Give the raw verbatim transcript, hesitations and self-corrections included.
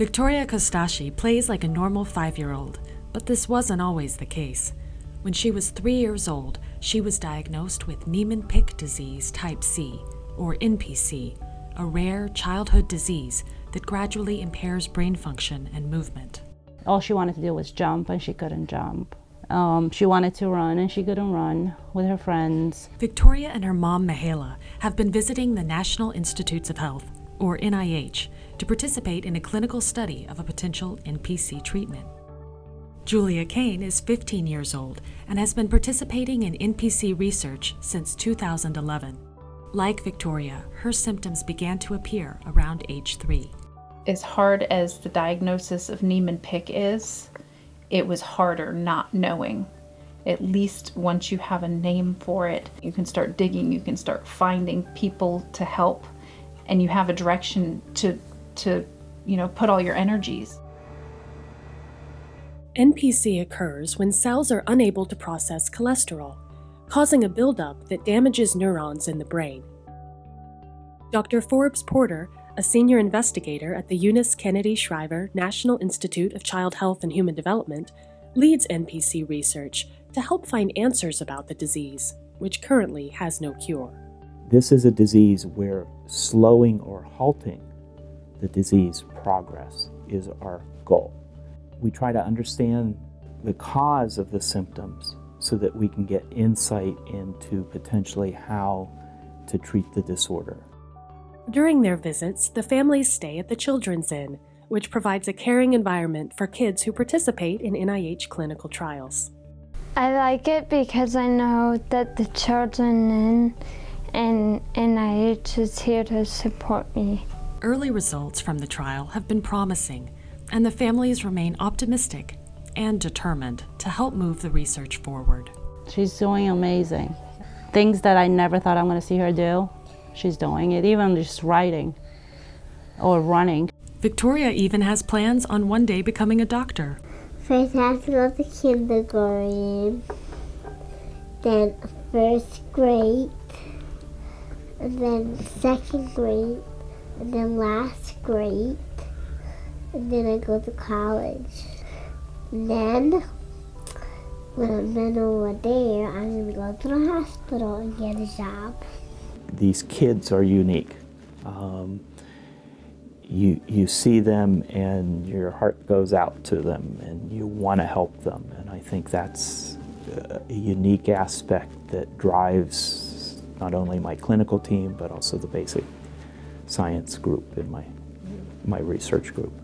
Victoria Kostashi plays like a normal five-year-old, but this wasn't always the case. When she was three years old, she was diagnosed with Niemann-Pick disease type C, or N P C, a rare childhood disease that gradually impairs brain function and movement. All she wanted to do was jump, and she couldn't jump. Um, she wanted to run, and she couldn't run with her friends. Victoria and her mom, Mahela, have been visiting the National Institutes of Health, or N I H, to participate in a clinical study of a potential N P C treatment. Julia Kane is fifteen years old and has been participating in N P C research since two thousand eleven. Like Victoria, her symptoms began to appear around age three. As hard as the diagnosis of Niemann-Pick is, it was harder not knowing. At least once you have a name for it, you can start digging, you can start finding people to help, and you have a direction to, to you know, put all your energies. N P C occurs when cells are unable to process cholesterol, causing a buildup that damages neurons in the brain. Doctor Forbes Porter, a senior investigator at the Eunice Kennedy Shriver National Institute of Child Health and Human Development, leads N P C research to help find answers about the disease, which currently has no cure. This is a disease where slowing or halting the disease progress is our goal. We try to understand the cause of the symptoms so that we can get insight into potentially how to treat the disorder. During their visits, the families stay at the Children's Inn, which provides a caring environment for kids who participate in N I H clinical trials. I like it because I know that the Children's Inn and N I H is here to support me. Early results from the trial have been promising, and the families remain optimistic and determined to help move the research forward. She's doing amazing. Things that I never thought I'm going to see her do, she's doing it, even just writing or running. Victoria even has plans on one day becoming a doctor. First I have to go to kindergarten, then first grade, and then second grade, and then last grade, and then I go to college. And then, when I'm done over there, I'm going to go to the hospital and get a job. These kids are unique. Um, you, you see them and your heart goes out to them and you want to help them. And I think that's a unique aspect that drives not only my clinical team, but also the basic science group in my, my research group.